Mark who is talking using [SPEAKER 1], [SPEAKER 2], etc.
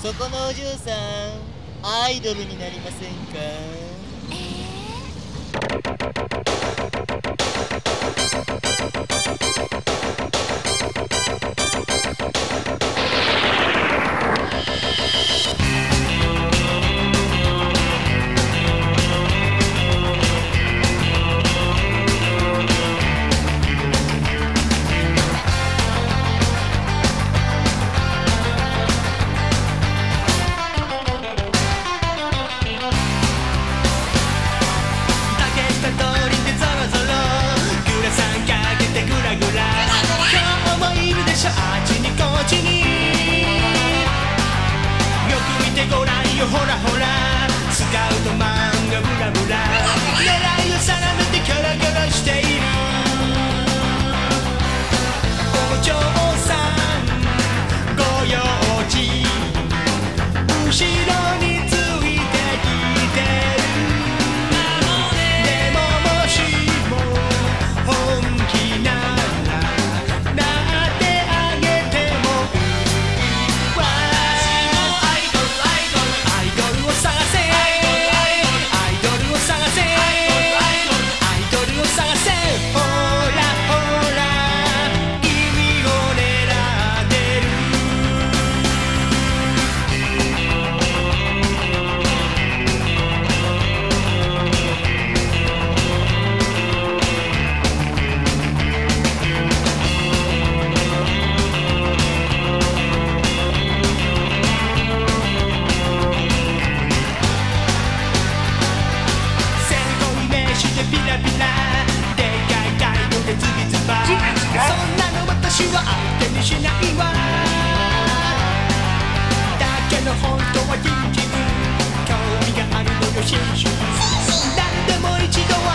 [SPEAKER 1] そこのお嬢さん、アイドルになりませんか？
[SPEAKER 2] ほらほらスカウトマンがブラブラ狙いを定めてキャラキャラしているお嬢さんご用心後ろについてきてるでももしも本気ならなってあげてもいいわピラピラでかい態度でズビズバそんなの私は相手にしないわだけど本当は人気興味があるのよ新種誰でも一度